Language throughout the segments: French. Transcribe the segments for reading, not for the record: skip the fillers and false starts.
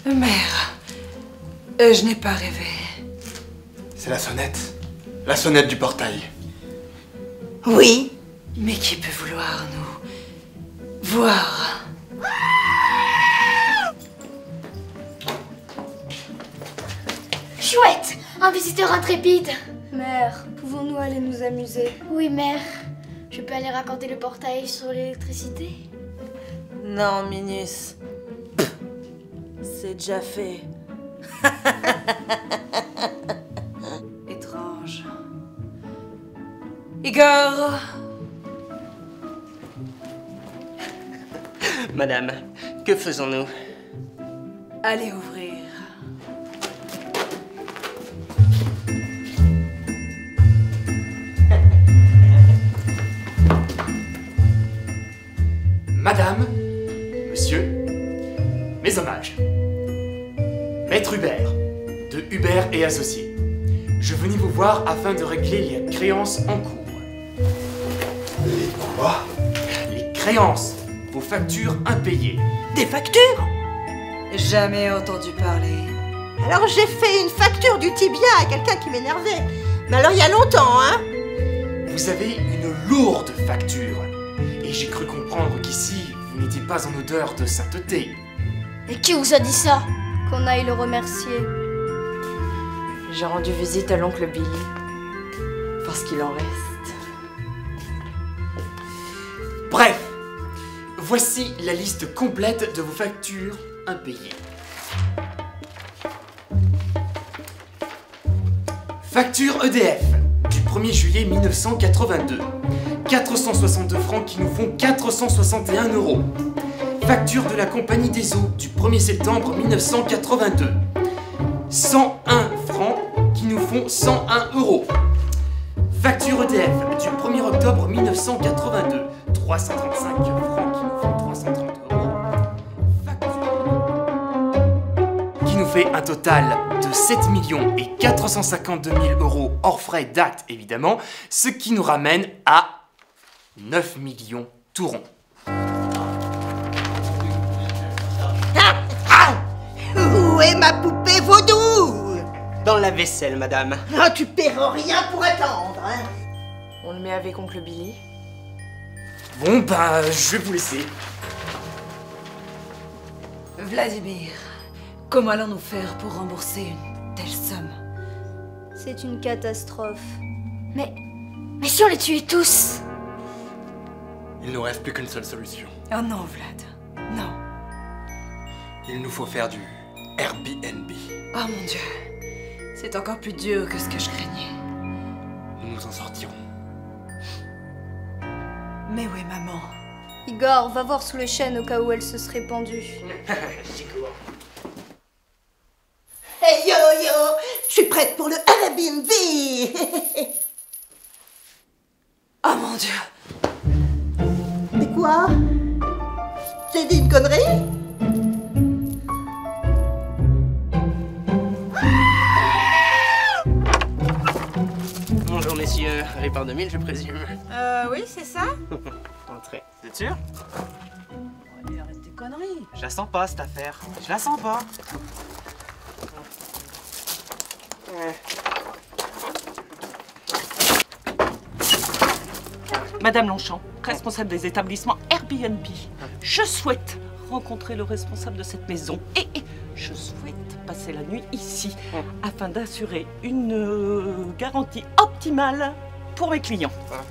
Mère, je n'ai pas rêvé. C'est la sonnette. La sonnette du portail. Oui. Mais qui peut vouloir nous voir? Chouette! Un visiteur intrépide! Mère, pouvons-nous aller nous amuser? Oui, mère. Je peux aller raconter le portail sur l'électricité? Non, Minus. C'est déjà fait. Étrange. Igor! Madame, que faisons-nous? Allez ouvrir. Madame, monsieur, mes hommages. Maître Hubert, de Hubert et Associés. Je venais vous voir afin de régler les créances en cours. Les quoi? Les créances, vos factures impayées. Des factures? Jamais entendu parler. Alors j'ai fait une facture du tibia à quelqu'un qui m'énervait. Mais alors il y a longtemps, hein? Vous avez une lourde facture. Et j'ai cru comprendre qu'ici, vous n'étiez pas en odeur de sainteté. Et qui vous a dit ça? Qu'on aille le remercier. J'ai rendu visite à l'oncle Billy. Parce qu'il en reste. Bref, voici la liste complète de vos factures impayées. Facture EDF du 1er juillet 1982. 462 francs qui nous font 461 €. Facture de la Compagnie des Eaux du 1er septembre 1982. 101 francs qui nous font 101 €. Facture EDF du 1er octobre 1982. 335 francs qui nous font 330 €. Qui nous fait un total de 7 452 000 € hors frais d'acte évidemment, ce qui nous ramène à 9 millions tout rond. Où est ma poupée vaudou? Dans la vaisselle, madame. Ah, tu perds rien pour attendre, hein? On le met avec oncle Billy. Bon bah, je vais vous laisser. Vladimir, comment allons-nous faire pour rembourser une telle somme? C'est une catastrophe. Mais si on les tuait tous? Il nous reste plus qu'une seule solution. Oh non, Vlad. Non. Il nous faut faire du Airbnb. Oh mon Dieu. C'est encore plus dur que ce que je craignais. Nous nous en sortirons. Mais où est maman? Igor, va voir sous les chênes au cas où elle se serait pendue. J'y cours. Hey yo yo, je suis prête pour le Airbnb. Oh mon Dieu. Mais quoi? J'ai dit une connerie? Bonjour, messieurs. Répart 2000, je présume. Oui, c'est ça? Entrez. Vous êtes sûr? Il arrête tes conneries. Je la sens pas, cette affaire. Je la sens pas. Madame Longchamp, responsable des établissements Airbnb. Je souhaite rencontrer le responsable de cette maison et je souhaite passer la nuit ici afin d'assurer une garantie optimale pour mes clients.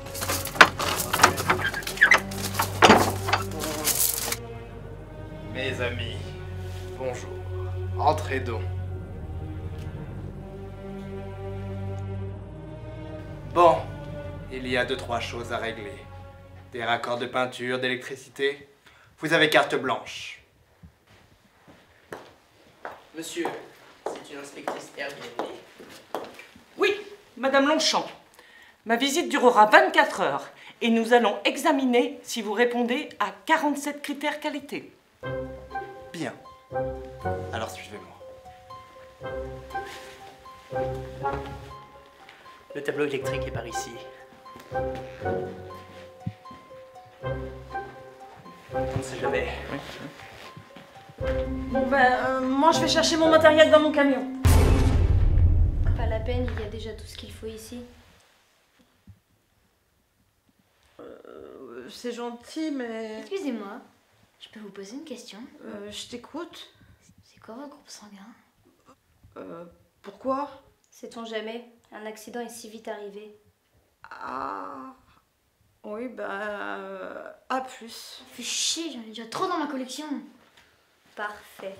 Mes amis, bonjour. Entrez donc. Bon, il y a 2-3 choses à régler. Des raccords de peinture, d'électricité. Vous avez carte blanche. Monsieur, c'est une inspectrice Airbnb. Oui, Madame Longchamp, ma visite durera 24 heures et nous allons examiner si vous répondez à 47 critères qualité. Bien. Alors suivez-moi. Le tableau électrique est par ici. On ne sait jamais. Bon moi je vais chercher mon matériel dans mon camion. Pas la peine, il y a déjà tout ce qu'il faut ici. C'est gentil, mais... Excusez-moi, je peux vous poser une question? Je t'écoute. C'est quoi votre groupe sanguin? Pourquoi? Sait-on jamais? Un accident est si vite arrivé. Ah... Oui, à plus. Fais chier, j'en ai déjà trop dans ma collection. Parfait.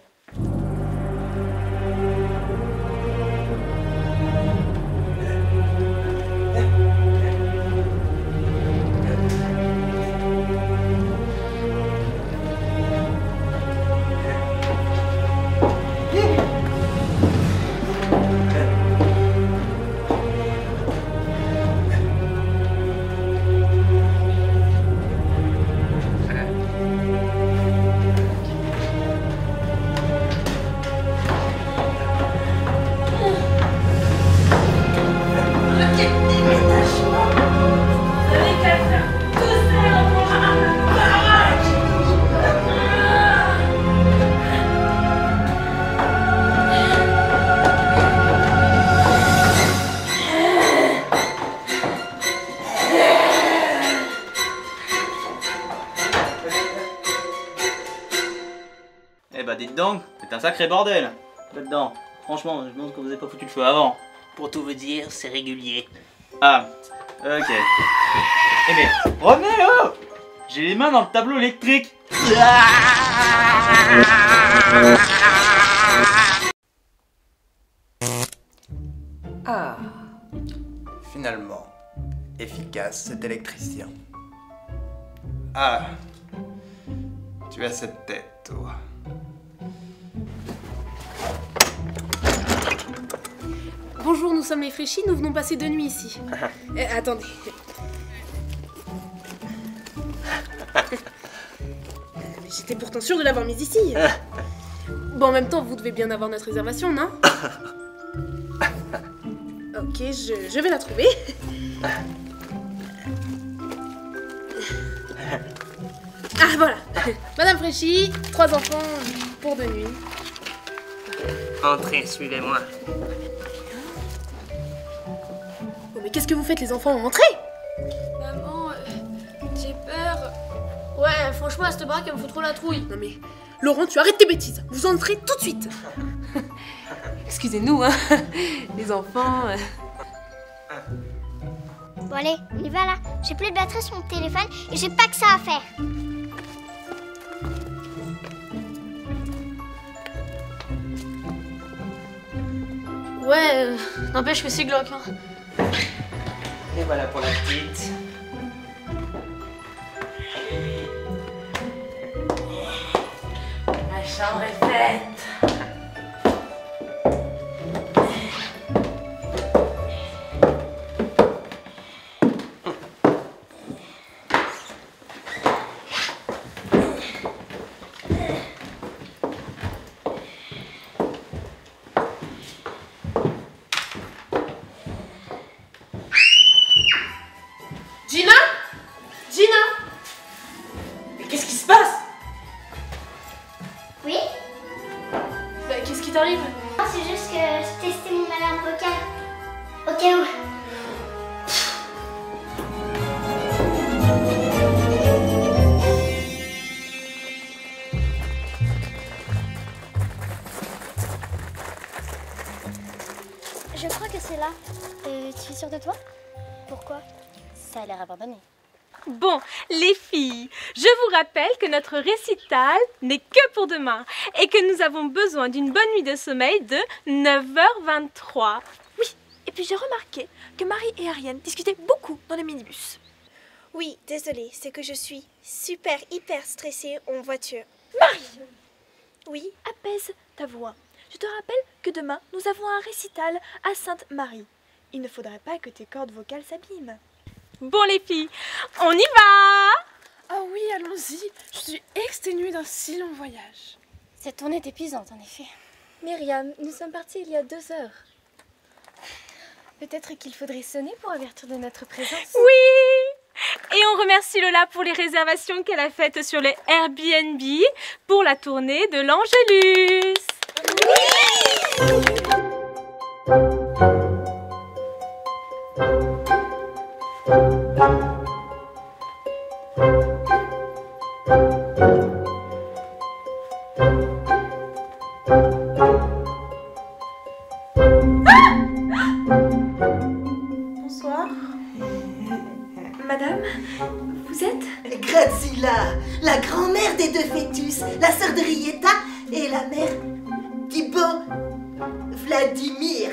Eh bah dites donc, c'est un sacré bordel là-dedans. Franchement, je me demande que vous avez pas foutu le feu avant. Pour tout vous dire, c'est régulier. Ah, ok. Eh mais, revenez là! J'ai les mains dans le tableau électrique. Ah. Finalement, efficace cet électricien. Ah, tu as cette tête, toi. Bonjour, nous sommes les Fraîchis, nous venons passer 2 nuits ici. Attendez. Mais j'étais pourtant sûre de l'avoir mise ici. Bon, en même temps, vous devez bien avoir notre réservation, non? Ok, je vais la trouver. Ah, voilà. Madame Fraîchis, 3 enfants pour 2 nuits. Entrez, suivez-moi. Oh, mais qu'est-ce que vous faites, les enfants? Entrez! Maman, j'ai peur. Ouais, franchement, à cette baraque, elle me fout trop la trouille. Non mais, Laurent, tu arrêtes tes bêtises. Vous entrez tout de suite. Excusez-nous, hein, les enfants... Bon allez, on y va là. J'ai plus de batterie sur mon téléphone et j'ai pas que ça à faire. Ouais, n'empêche que c'est glauque, hein. Et voilà pour la petite. Ma chambre est faite. Gina? Gina? Mais qu'est-ce qui se passe? Oui? Bah, qu'est-ce qui t'arrive? Non, c'est juste que je testais mon alarme vocale. Au cas où. Je crois que c'est là. Tu es sûre de toi? Pourquoi? Ça a l'air abandonné. Bon, les filles, je vous rappelle que notre récital n'est que pour demain et que nous avons besoin d'une bonne nuit de sommeil de 9h23. Oui, et puis j'ai remarqué que Marie et Ariane discutaient beaucoup dans les minibus. Oui, désolée, c'est que je suis super hyper stressée en voiture. Marie! Oui? Apaise ta voix. Je te rappelle que demain, nous avons un récital à Sainte-Marie. Il ne faudrait pas que tes cordes vocales s'abîment. Bon les filles, on y va! Ah oui, allons-y. Je suis exténuée d'un si long voyage. Cette tournée est épuisante, en effet. Myriam, nous sommes partis il y a 2 heures. Peut-être qu'il faudrait sonner pour avertir de notre présence. Oui! Et on remercie Lola pour les réservations qu'elle a faites sur les Airbnb pour la tournée de l'Angélus. Bonsoir. Madame, vous êtes? Grazilla, la grand-mère des deux fœtus, la sœur de Rieta et la mère d'Ibo Vladimir.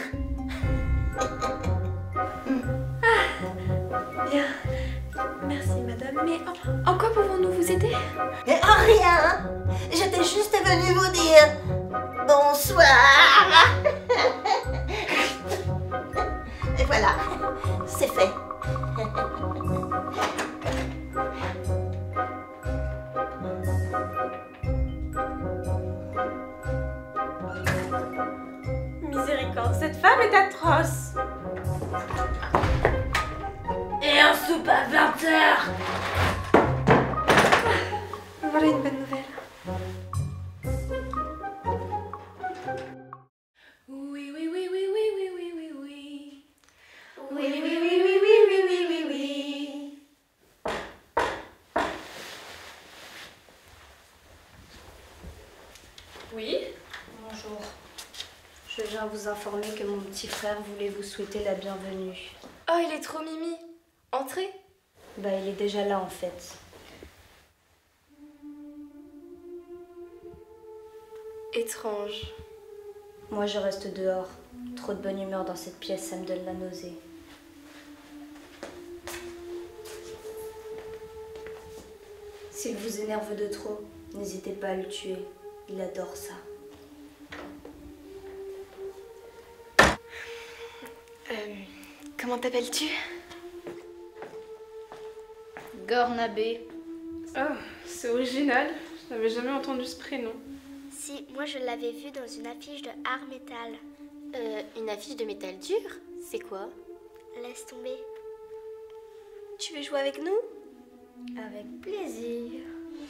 Bien. Merci, madame. Mais en quoi pouvons-nous vous aider? En rien. J'étais juste venue vous dire bonsoir. Et voilà, c'est fait. Miséricorde, cette femme est atroce. Et un soupe à 20h. Voilà une bonne nouvelle. Oui, oui, oui, oui, oui, oui, oui, oui, oui. Oui, oui, oui, oui, oui, oui, oui, oui, oui. Oui, bonjour. Je viens vous informer que mon petit frère voulait vous souhaiter la bienvenue. Oh, il est trop mimi. Entrez. Bah, il est déjà là en fait. Étrange. Moi, je reste dehors. Trop de bonne humeur dans cette pièce, ça me donne la nausée. S'il vous énerve de trop, n'hésitez pas à le tuer. Il adore ça. Comment t'appelles-tu? Gornabé. Oh, c'est original. Je n'avais jamais entendu ce prénom. Si, moi je l'avais vu dans une affiche de art métal. Une affiche de métal dur? C'est quoi? Laisse tomber. Tu veux jouer avec nous? Avec plaisir.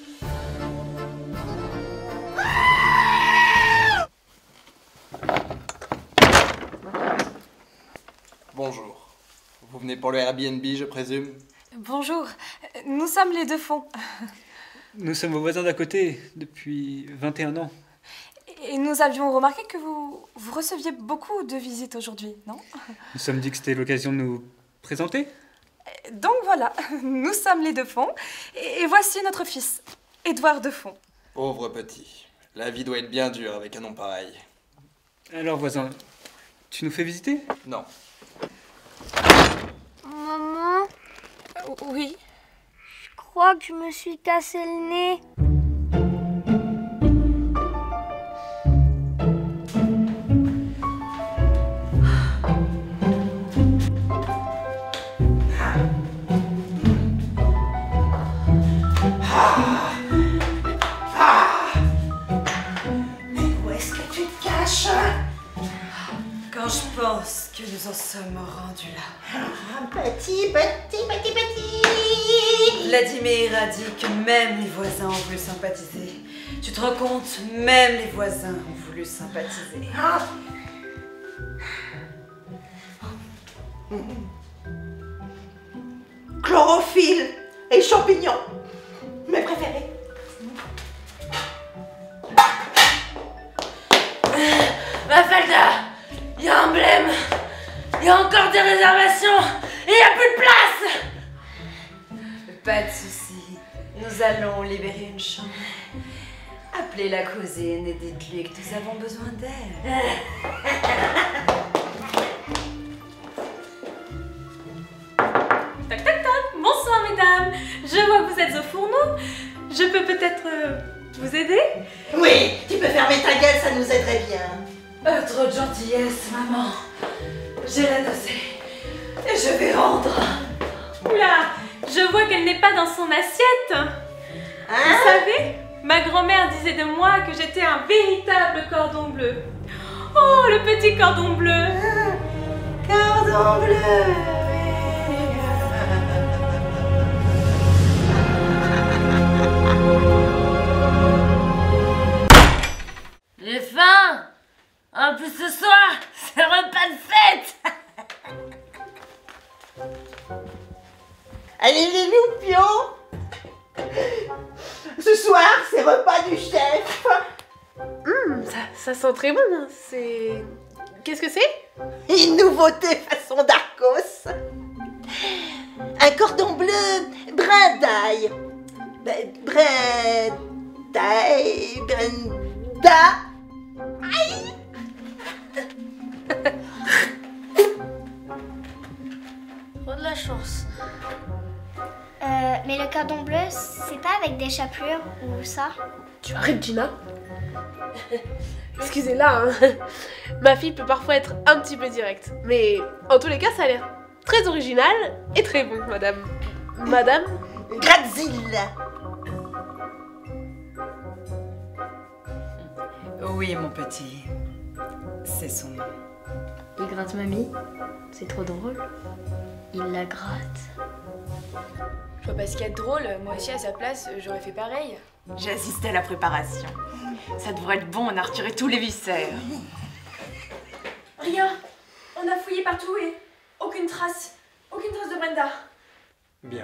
Bonjour. Vous venez pour le Airbnb, je présume? Bonjour, nous sommes les deux fonds. Nous sommes vos voisins d'à côté depuis 21 ans. Et nous avions remarqué que vous receviez beaucoup de visites aujourd'hui, non? Nous nous sommes dit que c'était l'occasion de nous présenter. Donc voilà, nous sommes les deux fonds. Et voici notre fils, Édouard Defond. Pauvre petit. La vie doit être bien dure avec un nom pareil. Alors voisin, tu nous fais visiter? Non. Maman, Oui. je crois que je me suis cassé le nez. Mais où est-ce que tu te caches? Quand je pense que nous en sommes rendus là. Petit. Vladimir a dit que même les voisins ont voulu sympathiser. Tu te rends compte? Même les voisins ont voulu sympathiser. Chlorophylle et champignons. Mes préférés. Mafalda, il y a un blême. Il y a encore des réservations. Et il n'y a plus de place. Pas de soucis. Nous allons libérer une chambre. Appelez la cousine et dites-lui que nous avons besoin d'elle. Tac, tac, tac. Bonsoir, mesdames. Je vois que vous êtes au fourneau. Je peux peut-être vous aider? Oui, tu peux fermer ta gueule, ça nous aiderait bien. Trop de gentillesse, maman. J'ai la nausée. Et je vais rendre. Oula, je vois qu'elle n'est pas dans son assiette. Vous savez, ma grand-mère disait de moi que j'étais un véritable cordon bleu. Oh, le petit cordon bleu. Cordon bleu. J'ai faim. En plus ce soir, c'est repas de fête. Allez les loupions! Ce soir, c'est repas du chef. Ça sent très bon, hein. C'est... Qu'est-ce que c'est? Une nouveauté façon d'Arcos. Un cordon bleu brin d'ail. Brenda. Aïe. Trop de la chance. Mais le cordon bleu, c'est pas avec des chapelures ou ça? Tu arrêtes, Gina? Excusez-la, hein. Ma fille peut parfois être un petit peu directe. Mais en tous les cas, ça a l'air très original et très bon, madame. Madame Gratzilla. Oui, mon petit. C'est son nom. Il gratte mamie. C'est trop drôle. Il la gratte. Je vois pas ce qu'il y a de drôle. Moi aussi, à sa place, j'aurais fait pareil. J'ai assisté à la préparation. Ça devrait être bon, on a retiré tous les viscères. Rien. On a fouillé partout et aucune trace. Aucune trace de Brenda. Bien.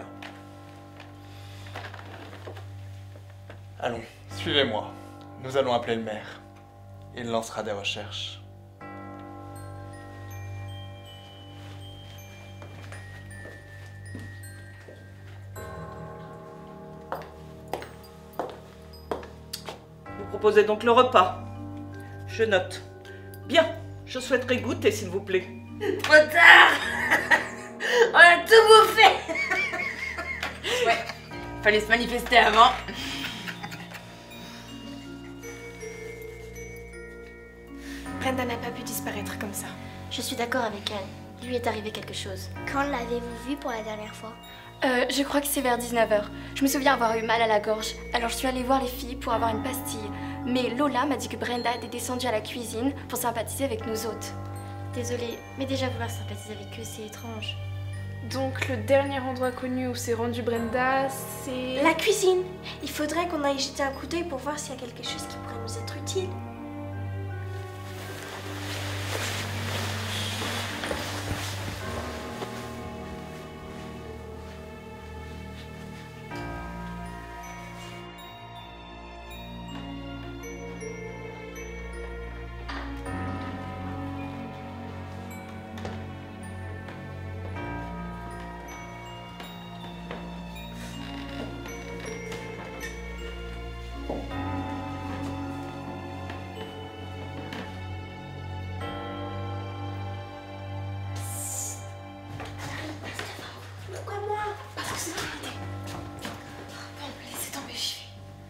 Allons, suivez-moi. Nous allons appeler le maire. Il lancera des recherches. Vous proposez donc le repas. Je note. Bien, je souhaiterais goûter, s'il vous plaît. Trop tard. On a tout bouffé. Ouais, fallait se manifester avant. Brenda n'a pas pu disparaître comme ça. Je suis d'accord avec elle. Il lui est arrivé quelque chose. Quand l'avez-vous vue pour la dernière fois? Je crois que c'est vers 19h. Je me souviens avoir eu mal à la gorge. Alors je suis allée voir les filles pour avoir une pastille. Mais Lola m'a dit que Brenda était descendue à la cuisine pour sympathiser avec nous autres. Désolée, mais déjà vouloir sympathiser avec eux, c'est étrange. Donc le dernier endroit connu où s'est rendue Brenda, c'est... La cuisine. Il faudrait qu'on aille jeter un coup d'œil pour voir s'il y a quelque chose qui pourrait nous être utile. Pourquoi moi? Parce que c'est ton idée. Bon, laissez tomber, j'y vais.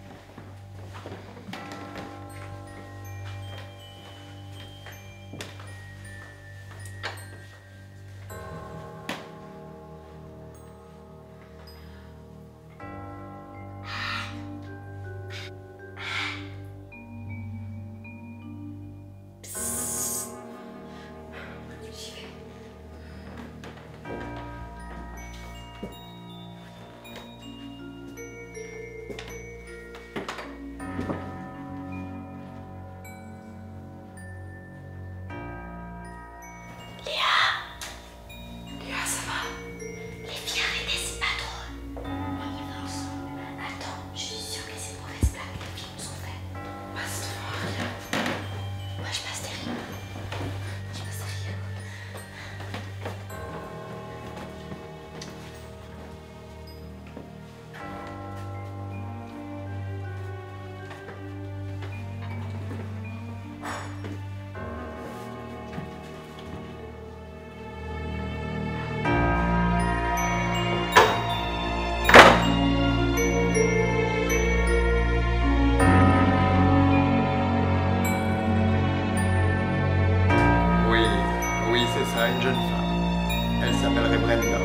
Une jeune femme. Elle s'appellerait Brenda.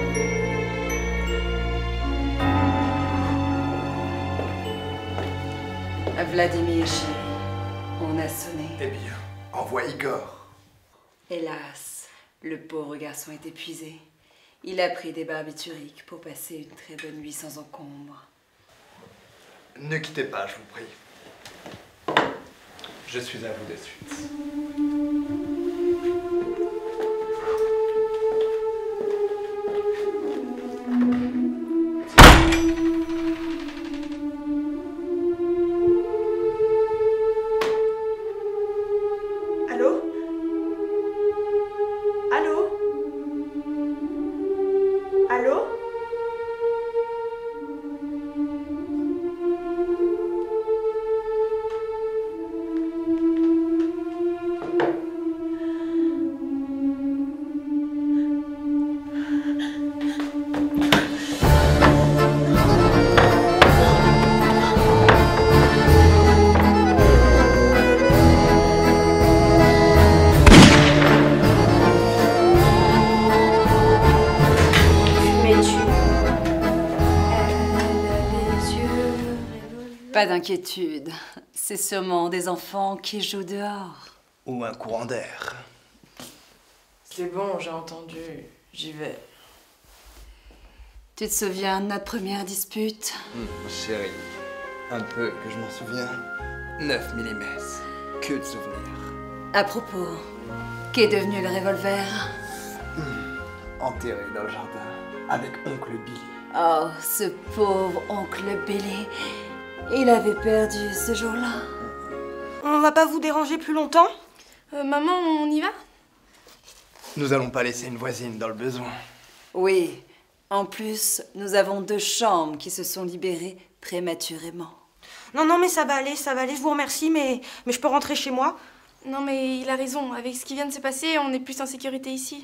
Vladimir, chéri, on a sonné. Eh bien, envoie Igor. Hélas, le pauvre garçon est épuisé. Il a pris des barbituriques pour passer une très bonne nuit sans encombre. Ne quittez pas, je vous prie. Je suis à vous de suite. Allô? Allô? Allô? Pas d'inquiétude, c'est sûrement des enfants qui jouent dehors. Ou un courant d'air. C'est bon, j'ai entendu. J'y vais. Tu te souviens de notre première dispute? Chérie, un peu que je m'en souviens. 9 mm. Que de souvenirs. À propos, qu'est devenu le revolver? Enterré dans le jardin, avec oncle Billy. Oh, ce pauvre oncle Billy. Il avait perdu ce jour-là. On va pas vous déranger plus longtemps? Maman, on y va? Nous allons pas laisser une voisine dans le besoin. Oui, en plus, nous avons 2 chambres qui se sont libérées prématurément. Non, mais ça va aller, je vous remercie, mais je peux rentrer chez moi? Non, mais il a raison. Avec ce qui vient de se passer, on est plus en sécurité ici.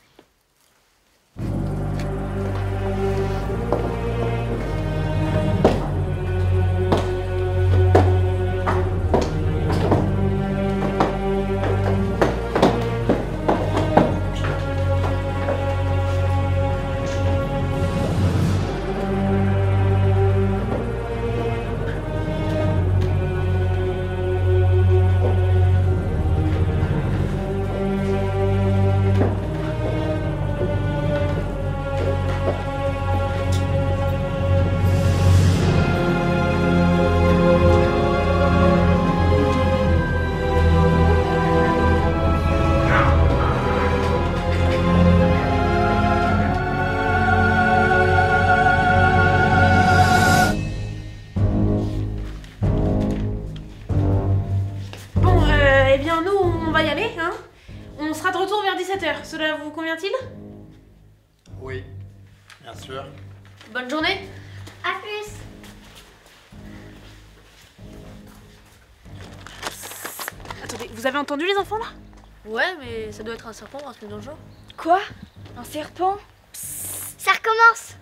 Cela vous convient-il? Oui, bien sûr. Bonne journée. À plus. Attendez, vous avez entendu les enfants là? Ouais, mais ça doit être un serpent un truc dans le genre. Quoi? Un serpent? Ça recommence.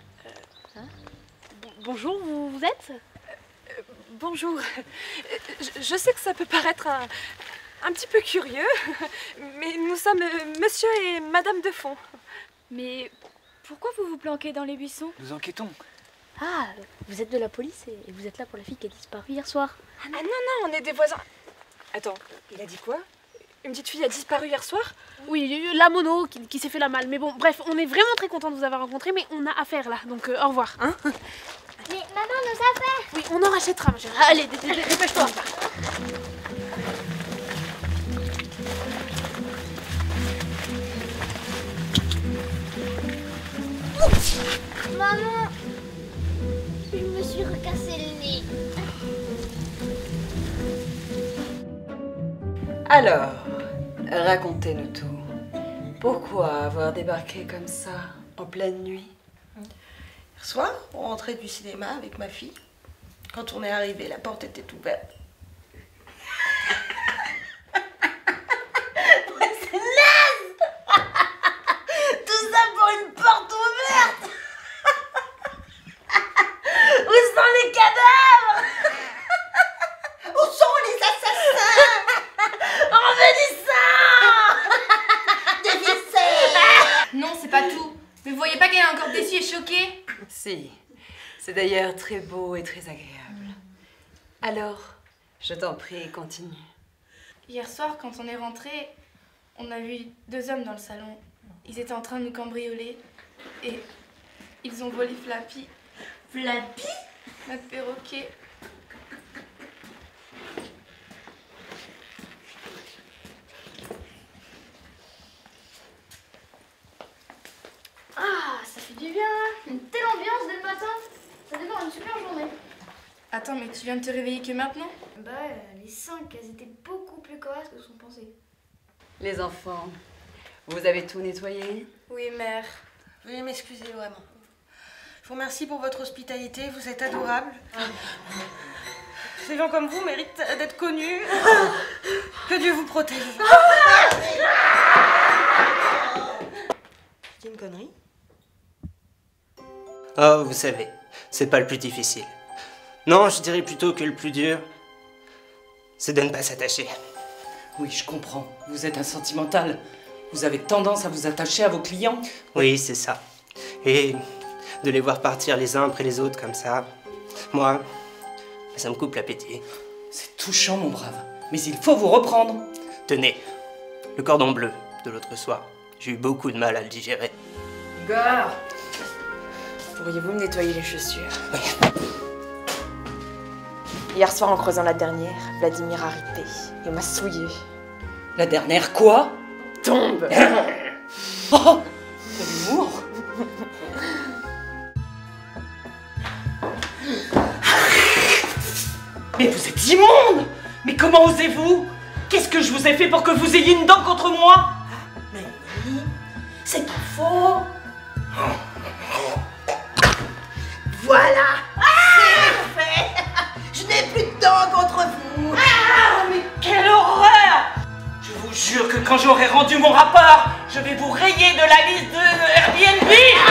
Bonjour, vous êtes? Bonjour. Je sais que ça peut paraître un petit peu curieux, mais nous sommes monsieur et madame Defont. Mais pourquoi vous vous planquez dans les buissons? Nous enquêtons. Ah, vous êtes de la police et vous êtes là pour la fille qui a disparu hier soir. Ah non, on est des voisins. Attends, il a dit quoi? Une petite fille a disparu hier soir? Oui, la mono qui s'est fait la malle. Mais bon, bref, on est vraiment très contents de vous avoir rencontré, mais on a affaire là, donc au revoir. Hein? Mais maman, nos affaires! Oui, on en rachètera, ma chérie. Allez, dépêche-toi. Maman, je me suis recassé le nez. Alors, racontez-nous tout. Pourquoi avoir débarqué comme ça, en pleine nuit? Hier soir, on rentrait du cinéma avec ma fille. Quand on est arrivé, la porte était ouverte. C'est naze! Tout ça pour une porte ouverte! Où sont les cadavres? Où sont les assassins? Revenissants! Des viscères! Non, c'est pas tout. Mais vous voyez pas qu'elle est encore déçue et choquée? Si, c'est d'ailleurs très beau et très agréable. Alors, je t'en prie, continue. Hier soir, quand on est rentré, on a vu 2 hommes dans le salon. Ils étaient en train de nous cambrioler et ils ont volé Flappy. Flappy? Ma perroquet. Ah, ça fait du bien, hein. Une telle ambiance dès le matin. Ça démarre une super journée. Attends, mais tu viens de te réveiller que maintenant? Bah, les 5, elles étaient beaucoup plus correctes que ce qu'on pensait. Les enfants, vous avez tout nettoyé? Oui, mère. Veuillez m'excuser, vraiment. Je vous remercie pour votre hospitalité, vous êtes adorables. Ces gens comme vous méritent d'être connus. Que Dieu vous protège. C'est une connerie? Oh, vous savez, c'est pas le plus difficile. Non, je dirais plutôt que le plus dur, c'est de ne pas s'attacher. Oui, je comprends. Vous êtes un sentimental. Vous avez tendance à vous attacher à vos clients. Oui, c'est ça. Et de les voir partir les uns après les autres comme ça, moi, ça me coupe l'appétit. C'est touchant, mon brave. Mais il faut vous reprendre. Tenez, le cordon bleu de l'autre soir. J'ai eu beaucoup de mal à le digérer. Igor, pourriez-vous me nettoyer les chaussures? Hier soir, en creusant la dernière, Vladimir a ripé et m'a souillé. La dernière quoi? Tombe. Oh, quel humour. Mais vous êtes immonde! Mais comment osez-vous? Qu'est-ce que je vous ai fait pour que vous ayez une dent contre moi? Mais oui, c'est pas faux. Voilà, c'est fait. Je n'ai plus de dents contre vous. Ah, mais quelle horreur! Je vous jure que quand j'aurai rendu mon rapport, je vais vous rayer de la liste de Airbnb!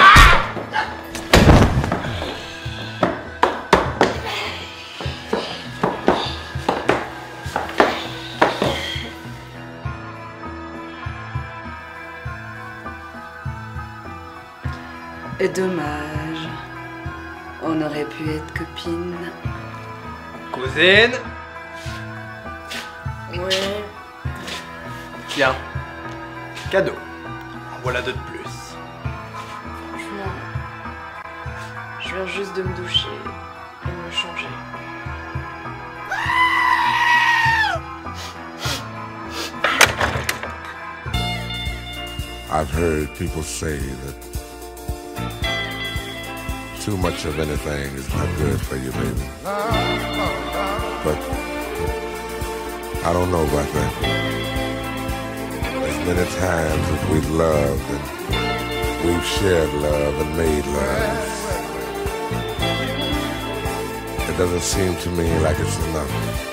Dommage. On aurait pu être copines. Cousine? Oui. Tiens, cadeau. En voilà deux de plus. Franchement, je viens juste de me doucher et de me changer. I've heard people say that too much of anything is not good for you, baby. But I don't know about that. As many times as we've loved and we've shared love and made love, it doesn't seem to me like it's enough.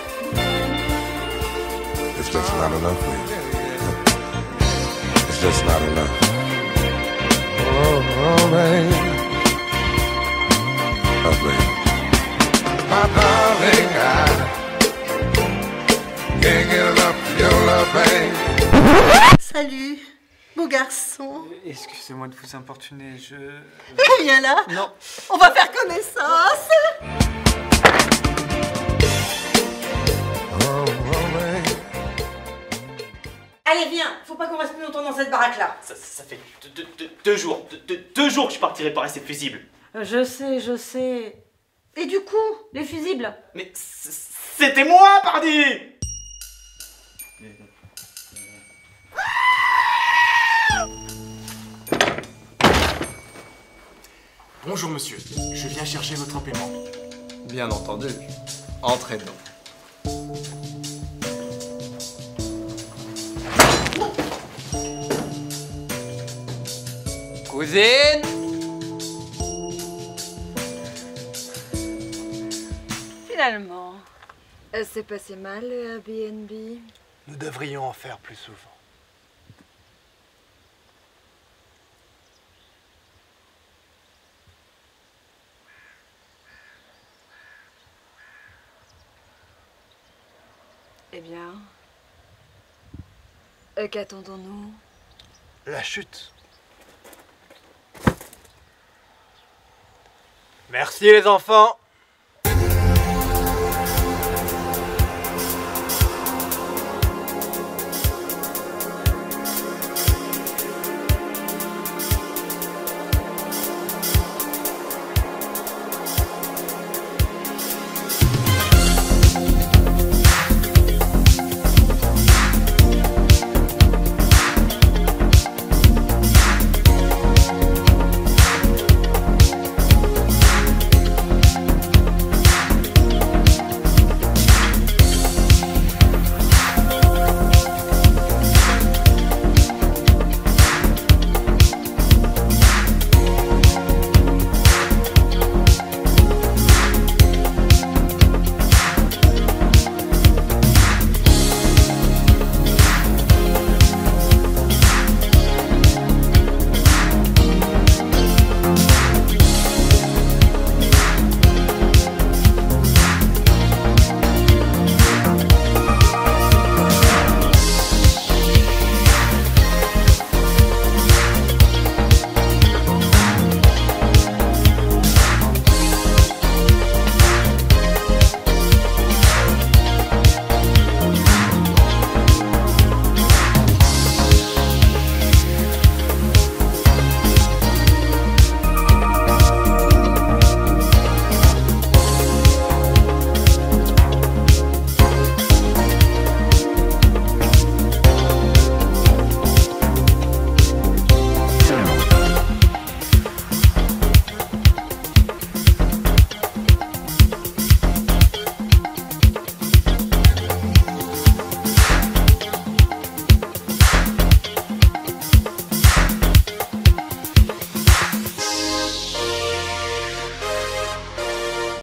It's just not enough, baby. It's just not enough. Oh, baby. My darling, I can't get enough of your love, babe. Salut, beau garçon. Excusez-moi de vous importuner, je... Viens là. Non. On va faire connaissance. Allez, viens. Faut pas qu'on reste plus longtemps dans cette baraque-là. Ça fait deux jours que je partirai pas rester fusible. Je sais. Et du coup, les fusibles? Mais c'était moi, pardi! Bonjour monsieur, je viens chercher votre paiement. Bien entendu. Entraînons. Cousine? Finalement, c'est passé mal le Airbnb. Nous devrions en faire plus souvent. Eh bien, qu'attendons-nous? La chute. Merci les enfants.